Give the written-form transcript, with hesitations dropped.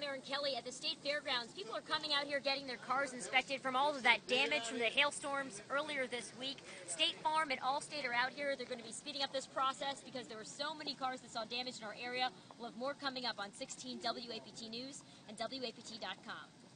Erin Kelly at the State Fairgrounds. People are coming out here getting their cars inspected from all of that damage from the hailstorms earlier this week. State Farm and Allstate are out here. They're going to be speeding up this process because there were so many cars that saw damage in our area. We'll have more coming up on 16 WAPT News and WAPT.com.